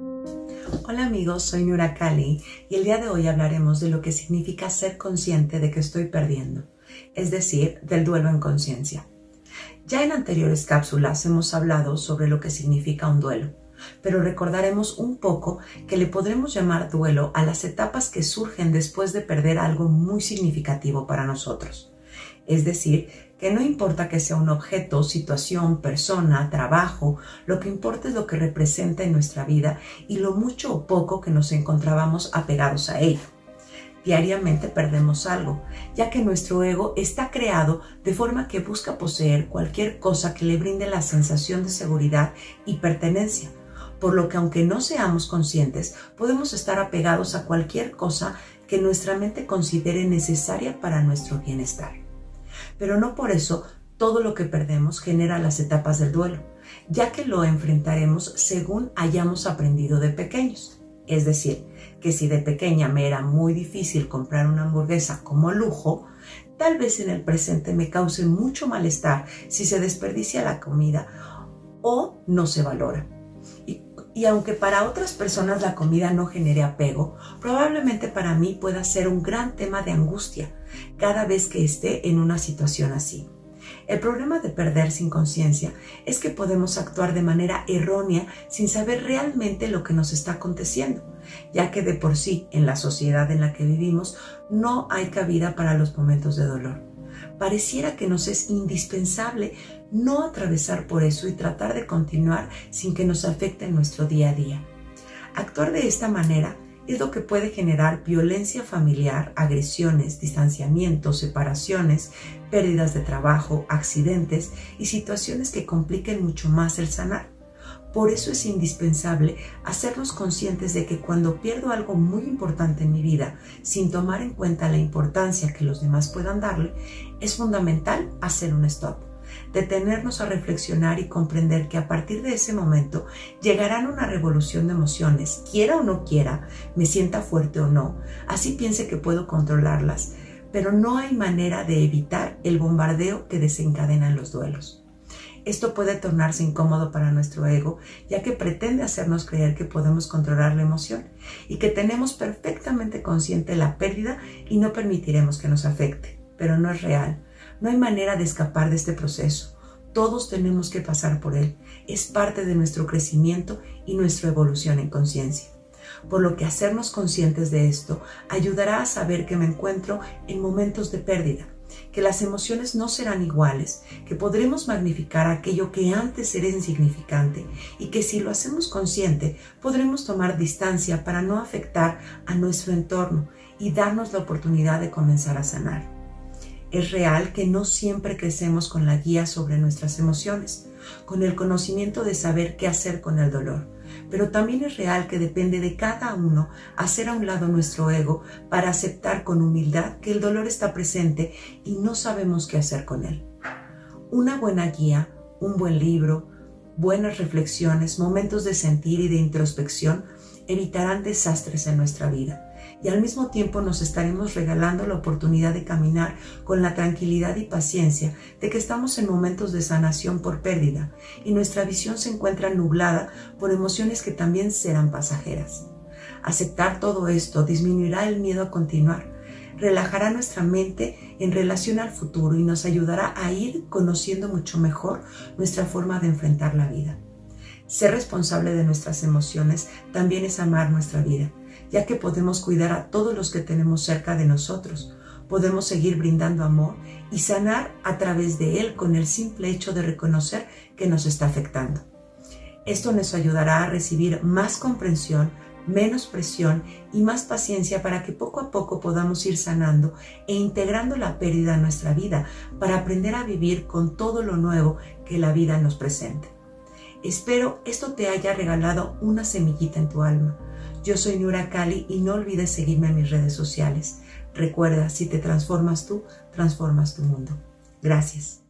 Hola amigos, soy Nura Kali y el día de hoy hablaremos de lo que significa ser consciente de que estoy perdiendo, es decir, del duelo en conciencia. Ya en anteriores cápsulas hemos hablado sobre lo que significa un duelo, pero recordaremos un poco que le podremos llamar duelo a las etapas que surgen después de perder algo muy significativo para nosotros. Es decir, que no importa que sea un objeto, situación, persona, trabajo, lo que importa es lo que representa en nuestra vida y lo mucho o poco que nos encontrábamos apegados a ello. Diariamente perdemos algo, ya que nuestro ego está creado de forma que busca poseer cualquier cosa que le brinde la sensación de seguridad y pertenencia, por lo que aunque no seamos conscientes, podemos estar apegados a cualquier cosa que nuestra mente considere necesaria para nuestro bienestar. Pero no por eso todo lo que perdemos genera las etapas del duelo, ya que lo enfrentaremos según hayamos aprendido de pequeños. Es decir, que si de pequeña me era muy difícil comprar una hamburguesa como lujo, tal vez en el presente me cause mucho malestar si se desperdicia la comida o no se valora. Y aunque para otras personas la comida no genere apego, probablemente para mí pueda ser un gran tema de angustia cada vez que esté en una situación así. El problema de perder sin conciencia es que podemos actuar de manera errónea sin saber realmente lo que nos está aconteciendo, ya que de por sí en la sociedad en la que vivimos no hay cabida para los momentos de dolor. Pareciera que nos es indispensable no atravesar por eso y tratar de continuar sin que nos afecte en nuestro día a día. Actuar de esta manera es lo que puede generar violencia familiar, agresiones, distanciamientos, separaciones, pérdidas de trabajo, accidentes y situaciones que compliquen mucho más el sanar. Por eso es indispensable hacernos conscientes de que cuando pierdo algo muy importante en mi vida, sin tomar en cuenta la importancia que los demás puedan darle, es fundamental hacer un stop, detenernos a reflexionar y comprender que a partir de ese momento llegarán una revolución de emociones, quiera o no quiera, me sienta fuerte o no, así piense que puedo controlarlas, pero no hay manera de evitar el bombardeo que desencadenan los duelos. Esto puede tornarse incómodo para nuestro ego, ya que pretende hacernos creer que podemos controlar la emoción y que tenemos perfectamente consciente la pérdida y no permitiremos que nos afecte. Pero no es real. No hay manera de escapar de este proceso. Todos tenemos que pasar por él. Es parte de nuestro crecimiento y nuestra evolución en conciencia. Por lo que hacernos conscientes de esto ayudará a saber que me encuentro en momentos de pérdida, que las emociones no serán iguales, que podremos magnificar aquello que antes era insignificante y que si lo hacemos consciente podremos tomar distancia para no afectar a nuestro entorno y darnos la oportunidad de comenzar a sanar. Es real que no siempre crecemos con la guía sobre nuestras emociones, con el conocimiento de saber qué hacer con el dolor, pero también es real que depende de cada uno hacer a un lado nuestro ego para aceptar con humildad que el dolor está presente y no sabemos qué hacer con él. Una buena guía, un buen libro, buenas reflexiones, momentos de sentir y de introspección evitarán desastres en nuestra vida. Y al mismo tiempo nos estaremos regalando la oportunidad de caminar con la tranquilidad y paciencia de que estamos en momentos de sanación por pérdida y nuestra visión se encuentra nublada por emociones que también serán pasajeras. Aceptar todo esto disminuirá el miedo a continuar, relajará nuestra mente en relación al futuro y nos ayudará a ir conociendo mucho mejor nuestra forma de enfrentar la vida. Ser responsable de nuestras emociones también es amar nuestra vida, ya que podemos cuidar a todos los que tenemos cerca de nosotros, podemos seguir brindando amor y sanar a través de él con el simple hecho de reconocer que nos está afectando. Esto nos ayudará a recibir más comprensión, menos presión y más paciencia para que poco a poco podamos ir sanando e integrando la pérdida en nuestra vida para aprender a vivir con todo lo nuevo que la vida nos presente. Espero esto te haya regalado una semillita en tu alma. Yo soy Nura Kali y no olvides seguirme en mis redes sociales. Recuerda, si te transformas tú, transformas tu mundo. Gracias.